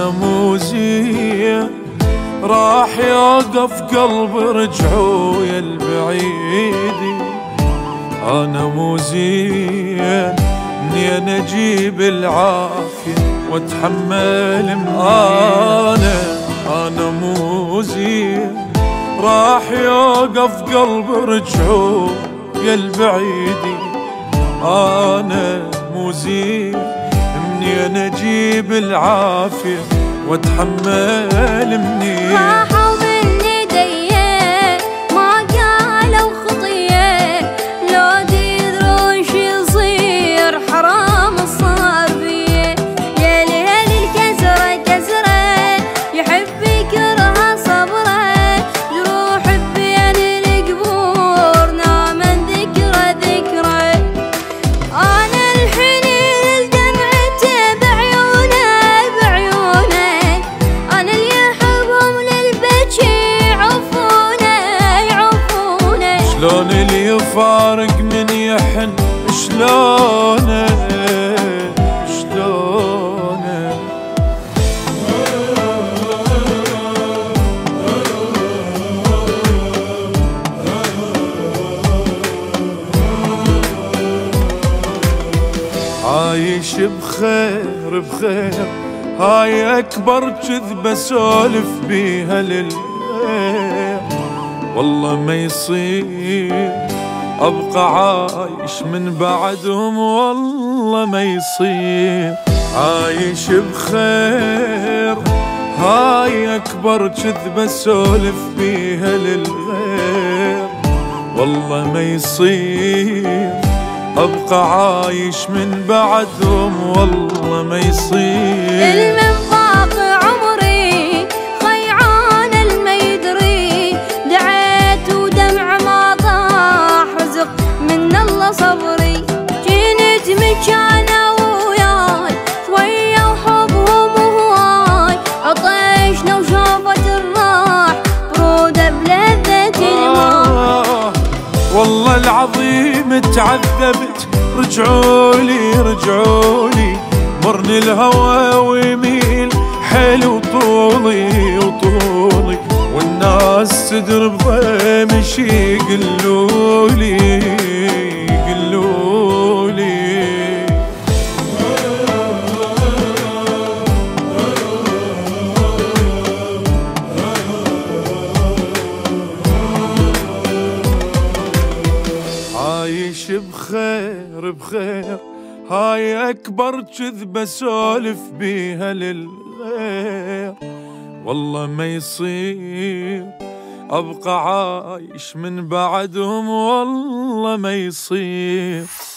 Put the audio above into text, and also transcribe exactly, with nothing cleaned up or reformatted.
أنا مو زين راح يوقف قلب رجعوا يا البعيدي. أنا مو زين منين أجيب العافية وأتحمل أنا أنا مو زين راح يوقف قلب رجعوا يا البعيدي. أنا مو زين منين أجيب العافية وأتحمل منين. راحوا من ايديه ما قالوا خطية، لو تدرون شو يصير حرام صار بيه. يا ليل الكسرة كسرة يحب يكره صبره، جروح بين القبور نامن ذكرى ذكرى. أنا الحنين دمعته بعيونه بعيونه، أنا اللي يحبهم للبكي عفونه عفونه. شلون اللي يفارق من يحن شلونه شلونه. عايش بخير بخير هاي أكبر كذبة سولف بيها للغير. والله ما يصير أبقى عايش من بعدهم، والله ما يصير. عايش بخير هاي أكبر كذبة سولف بيها للغير. والله ما يصير أبقى عايش من بعدهم، والله ما يصير. المنطاق عمري خيعان الما يدري، دعيت ودمع ما طاح رزق من الله صبري. جنت مكانه وياي شوية وحبهم هواي، عطيشنا وشافت الراح برودة بلذة الماء. والله العظيم تعذبت رجعولي رجعولي، مرني الهوى ويميل حلو طولي وطولي، والناس تدر بضيمش يقلولي يقلولي. عايش بخير بخير هاي أكبر كذبة سولف بيها للغير. والله ما يصير أبقى عايش من بعدهم، والله ما يصير.